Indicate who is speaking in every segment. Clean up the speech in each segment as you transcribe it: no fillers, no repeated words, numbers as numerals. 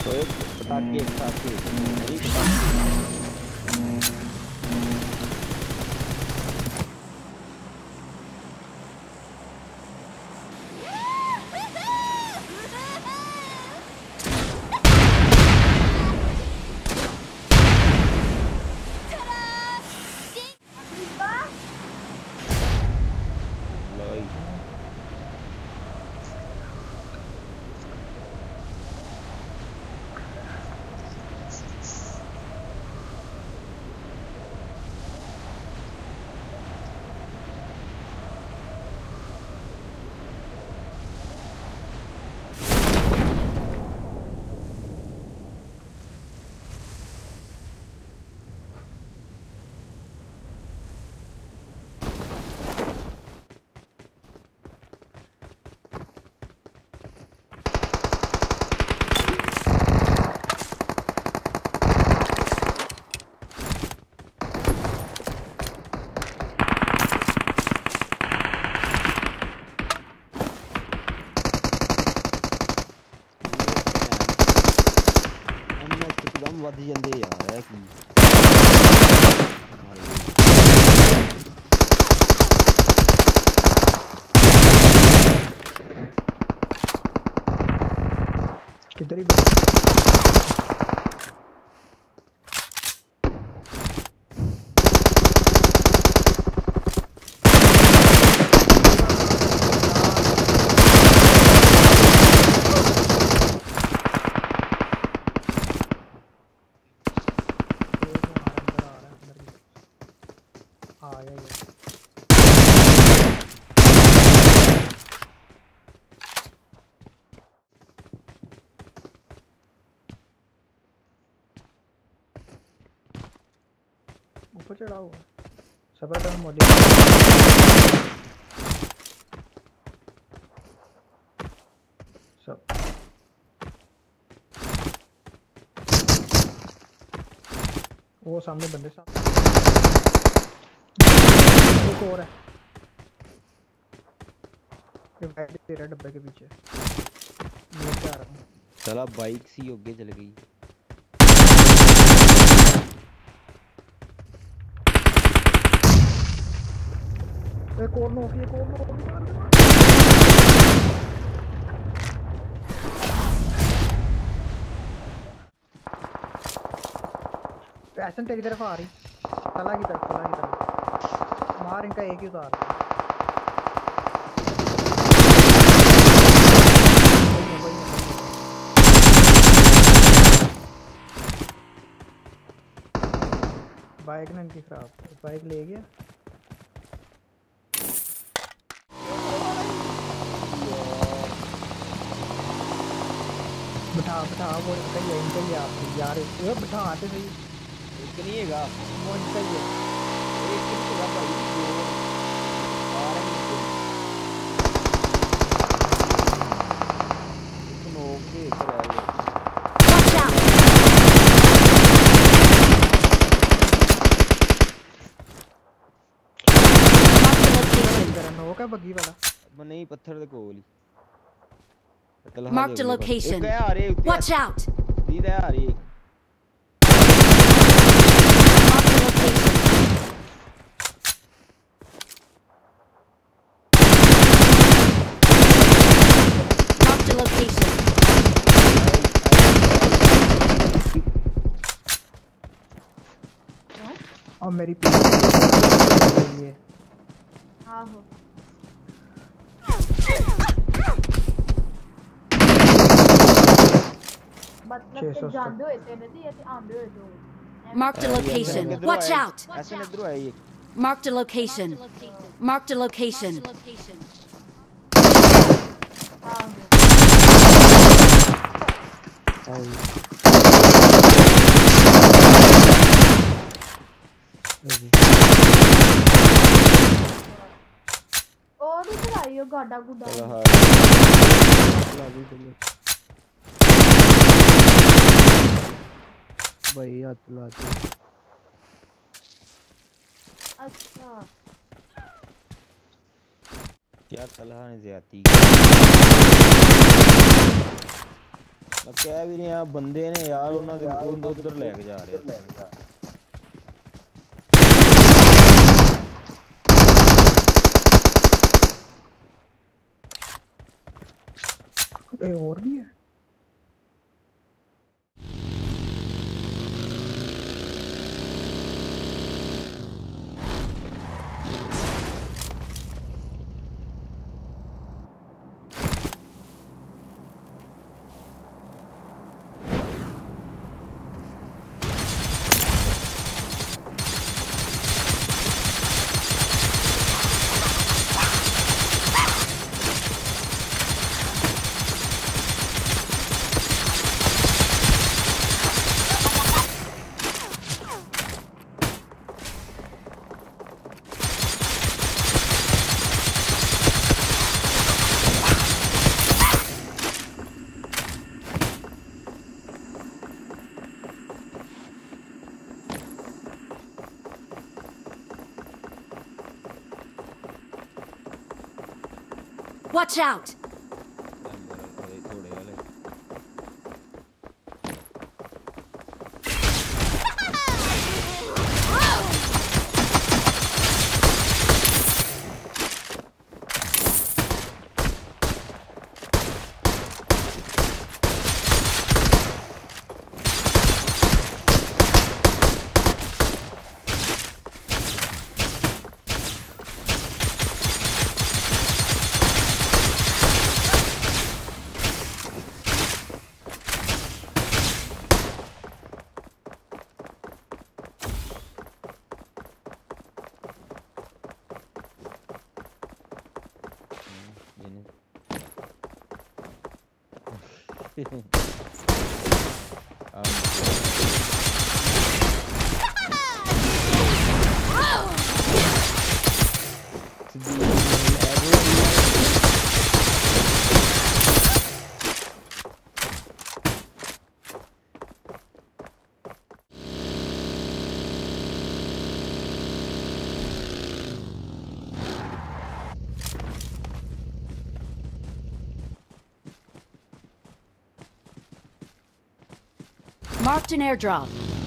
Speaker 1: तो एक पटाखे एक साथ ही मेरी पटाखे। लाई वध जंदे यार है की
Speaker 2: किधर ही ऊपर चढ़ा हुआ सब तो मोदी सब वो सामने बंदे सामने एक और है ये बैठ तेरा डब्बे के पीछे मैं जा रहा हूँ
Speaker 1: चला बाइक सी होके चल गई
Speaker 2: एक और नो पैसन तेरी तरफ आ रही तला की तरफ मार इनका एक ही उतार बाइक ना इनकी खराब बाइक ले गया बिठा वो इनका ही आप यार ये बिठा आते सही
Speaker 1: एक नहीं हैगा
Speaker 2: वो इनका ही है
Speaker 1: एक नहीं हैगा भाई जो आ रहे हैं एक नो के इधर आ गए
Speaker 2: नो का बग्गी वाला
Speaker 1: नहीं पत्थर दे कोल
Speaker 3: Marked a location. Watch out.
Speaker 1: सीधा आ रही
Speaker 3: Marked a location.
Speaker 2: और मेरी ये
Speaker 4: आहो मतलब कि जानते हुए थे नहीं ये आंधे हुए जो
Speaker 3: Marked a location. Watch out.
Speaker 1: ऐसे इधर है ये
Speaker 3: Marked a location. Marked a location.
Speaker 4: और इधर आइयो गाड़ा गुड़ा
Speaker 2: भाई हाथ लाते
Speaker 4: अच्छा
Speaker 1: क्या तलहा ने ज्यादती ਕਹਿ ਵੀ ਰਿਹਾ ਬੰਦੇ ਨੇ ਯਾਰ ਉਹਨਾਂ ਦੇ ਉਧਰ ਲੈ ਕੇ ਜਾ ਰਹੇ ਆ।
Speaker 2: और भी है।
Speaker 3: Watch out! Marked an airdrop.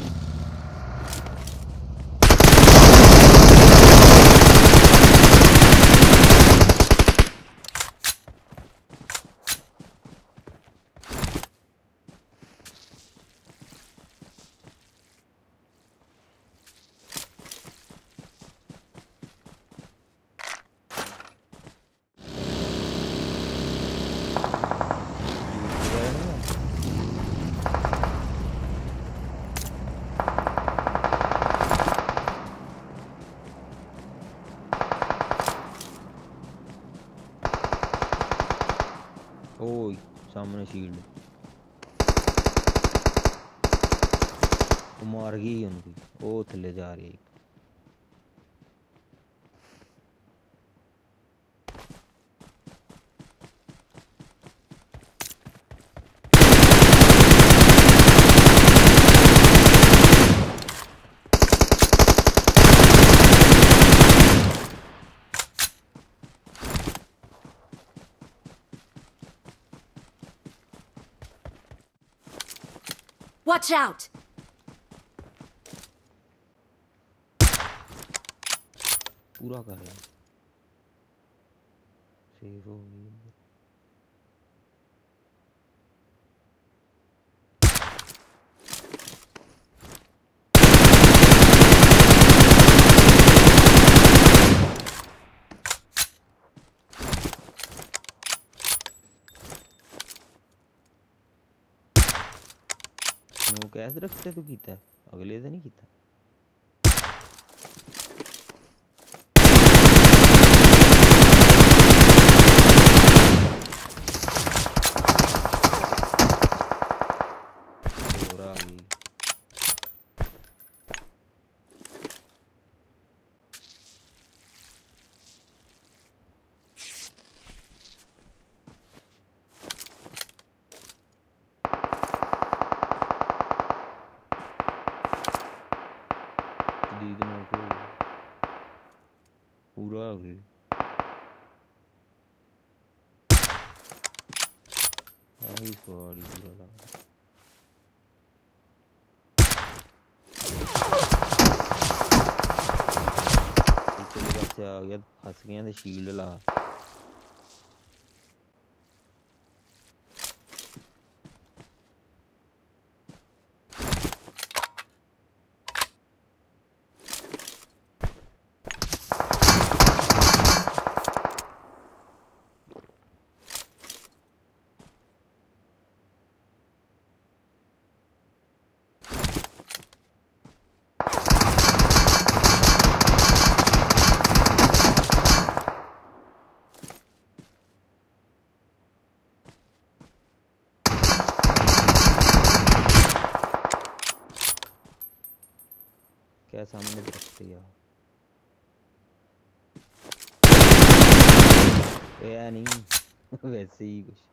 Speaker 1: ओए सामने शील्ड मार गई उनकी। ओ थले जा रही है।
Speaker 3: Watch out!
Speaker 1: पूरा कर रहा है। सेव हो गई। वो कैसे रखते तू कीता है? अगले दिन नहीं कीता। पूरा हो गई। पूरा
Speaker 5: से आ गया फंस गया ते शील्ड ला क्या सामने रखते यार या नहीं वैसे ही कुछ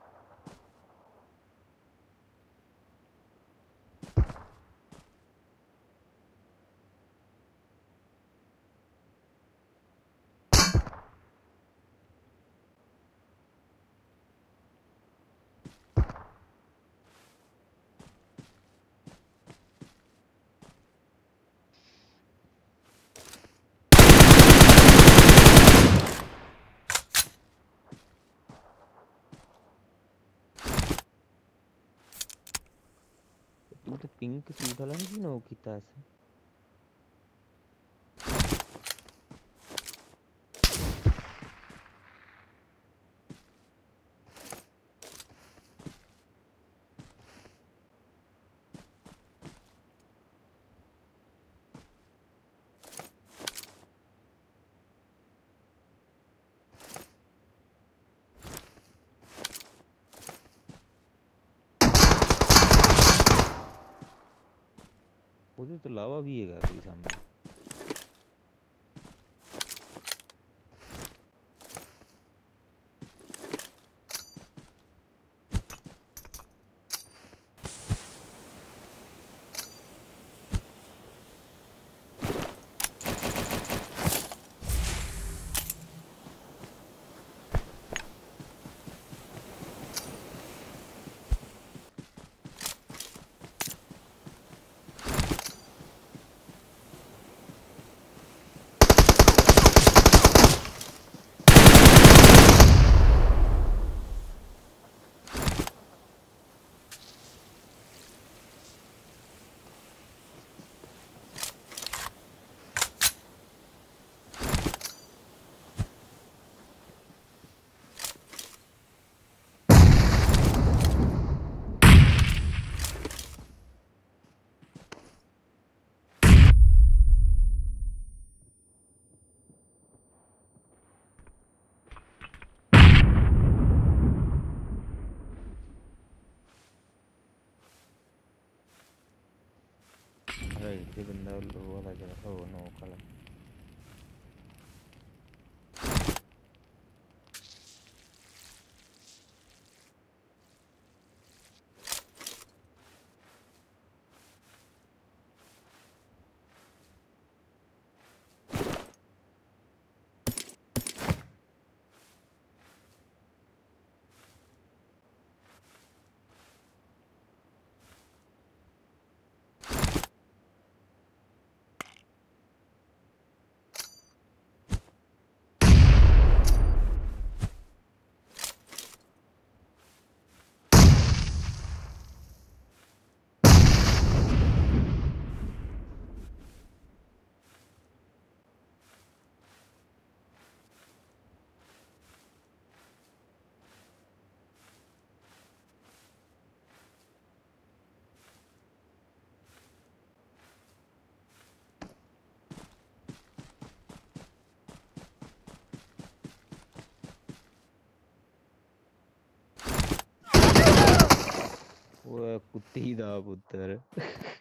Speaker 5: तू तो पिंक सूट वाला नहीं नो किता ऐसे उधर तो लावा भी है कोई सामने ये बंदा लो वाला जरा हो नो कला वो कुत्ती दा पुत्तर